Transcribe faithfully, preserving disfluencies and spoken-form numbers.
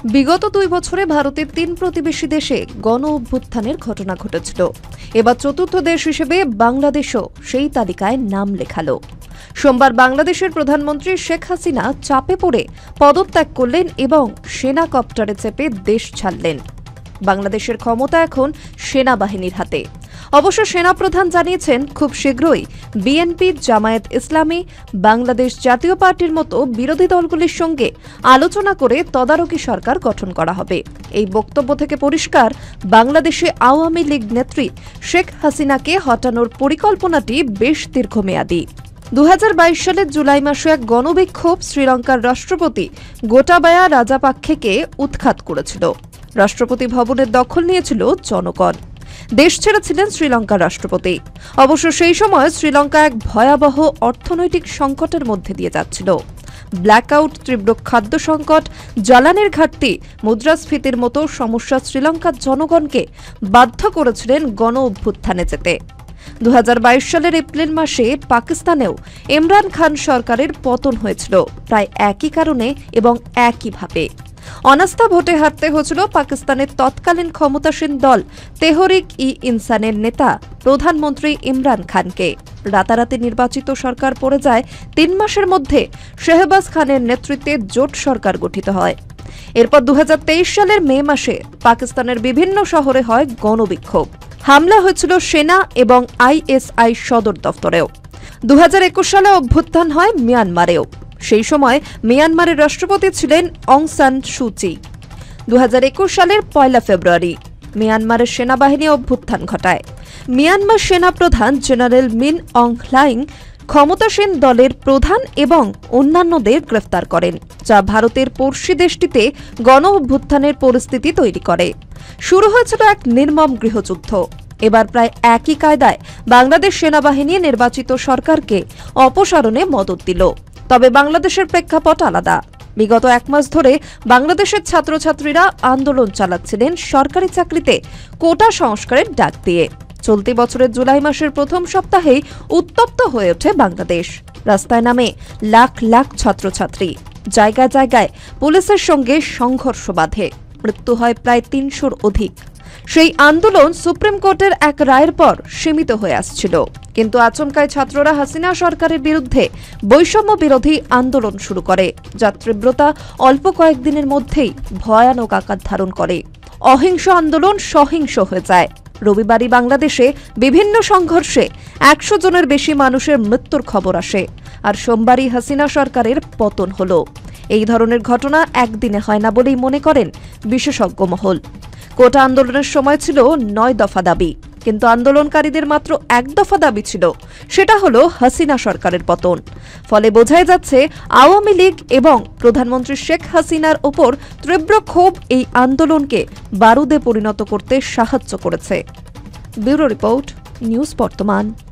বিগত দুই বছরে ভারতের তিন প্রতিবেশী দেশে গণ অভ্যুত্থানের ঘটনা ঘটেছিল। এবার চতুর্থ দেশ হিসেবে বাংলাদেশও সেই তালিকায় নাম লেখালো। সোমবার বাংলাদেশের প্রধানমন্ত্রী শেখ হাসিনা চাপে পড়ে পদত্যাগ করলেন এবং সেনা কপ্টারে চেপে দেশ ছাড়লেন। বাংলাদেশের ক্ষমতা এখন সেনাবাহিনীর হাতে। অবশ্য সেনাপ্রধান জানিয়েছেন, খুব শীঘ্রই বিএনপি, জামায়াত ইসলামী, বাংলাদেশ জাতীয় পার্টির মতো বিরোধী দলগুলির সঙ্গে আলোচনা করে তদারকি সরকার গঠন করা হবে। এই বক্তব্য থেকে পরিষ্কার, বাংলাদেশে আওয়ামী লীগ নেত্রী শেখ হাসিনাকে হটানোর পরিকল্পনাটি বেশ দীর্ঘমেয়াদী। দু হাজার বাইশ সালের জুলাই মাসে এক গণবিক্ষোভ শ্রীলঙ্কার রাষ্ট্রপতি গোটাবায়া রাজাপাক্ষেকে উৎখাত করেছিল। রাষ্ট্রপতি ভবনের দখল নিয়েছিল জনগণ। দেশ ছেড়েছিলেন শ্রীলঙ্কার রাষ্ট্রপতি। অবশ্য সেই সময় শ্রীলঙ্কা এক ভয়াবহ অর্থনৈতিক সংকটের মধ্যে দিয়ে যাচ্ছিল। ব্ল্যাকআউট, তীব্র খাদ্য সংকট, জ্বালানির ঘাটতি, মুদ্রাস্ফীতির মতো সমস্যা শ্রীলঙ্কার জনগণকে বাধ্য করেছিলেন গণ অভ্যুত্থানে যেতে। দু হাজার বাইশ সালের এপ্রিল মাসে পাকিস্তানেও ইমরান খান সরকারের পতন হয়েছিল, প্রায় একই কারণে এবং একইভাবে। অনাস্থা ভোটে হারতে হয়েছিল পাকিস্তানের তৎকালীন ক্ষমতাসীন দল তেহরিক ই ইনসানের নেতা প্রধানমন্ত্রী ইমরান খানকে। রাতারাতি নির্বাচিত সরকার পড়ে যায়। তিন মাসের মধ্যে শেহবাজ খানের নেতৃত্বে জোট সরকার গঠিত হয়। এরপর দু হাজার তেইশ সালের মে মাসে পাকিস্তানের বিভিন্ন শহরে হয় গণবিক্ষোভ। হামলা হয়েছিল সেনা এবং আইএসআই সদর দফতরেও। দু হাজার একুশ সালে অভ্যুত্থান হয় মিয়ানমারেও। সেই সময় মিয়ানমারের রাষ্ট্রপতি ছিলেন অং সান সুচি। দু হাজার একুশ সালের পয়লা ফেব্রুয়ারি মিয়ানমারের সেনাবাহিনী অভ্যুত্থান ঘটায়। মিয়ানমার সেনাপ্রধান জেনারেল মিন অং হ্লাইং ক্ষমতাসীন দলের প্রধান এবং অন্যান্যদের গ্রেফতার করেন, যা ভারতের পড়শি দেশটিতে গণ অভ্যুত্থানের পরিস্থিতি তৈরি করে। শুরু হয়েছিল এক নির্মম গৃহযুদ্ধ। এবার প্রায় একই কায়দায় বাংলাদেশ সেনাবাহিনী নির্বাচিত সরকারকে অপসারণে মদত দিল। তবে বাংলাদেশের প্রেক্ষাপট আলাদা। বিগত এক মাস ধরে বাংলাদেশের ছাত্রছাত্রীরা আন্দোলন চালাচ্ছিলেন সরকারি চাকরিতে কোটা সংস্কারের ডাক দিয়ে। চলতি বছরের জুলাই মাসের প্রথম সপ্তাহেই উত্তপ্ত হয়ে ওঠে বাংলাদেশ। রাস্তায় নামে লাখ লাখ ছাত্রছাত্রী। জায়গায় জায়গায় পুলিশের সঙ্গে সংঘর্ষ বাধে। মৃত্যু হয় প্রায় তিনশোর অধিক। সেই আন্দোলন সুপ্রিম কোর্টের এক রায়ের পর সীমিত হয়ে আসছিল, কিন্তু আচমকায় ছাত্ররা হাসিনা সরকারের বিরুদ্ধে বৈষম্য বিরোধী আন্দোলন শুরু করে, যার তীব্রতা অল্প কয়েকদিনের মধ্যেই ভয়ানক আকার ধারণ করে। অহিংস আন্দোলন সহিংস হয়ে যায়। রবিবারই বাংলাদেশে বিভিন্ন সংঘর্ষে একশো জনের বেশি মানুষের মৃত্যুর খবর আসে, আর সোমবারই হাসিনা সরকারের পতন হল। এই ধরনের ঘটনা একদিনে হয় না বলেই মনে করেন বিশেষজ্ঞ মহল। কোটা আন্দোলনের সময় ছিল নয় দফা দাবি, কিন্তু আন্দোলনকারীদের মাত্র এক দফা দাবি ছিল, সেটা হলো হাসিনা সরকারের পতন। ফলে বোঝাই যাচ্ছে আওয়ামী লীগ এবং প্রধানমন্ত্রী শেখ হাসিনার ওপর তীব্র ক্ষোভ এই আন্দোলনকে বারুদে পরিণত করতে সাহায্য করেছে। ব্যুরো রিপোর্ট, নিউজ বর্তমান।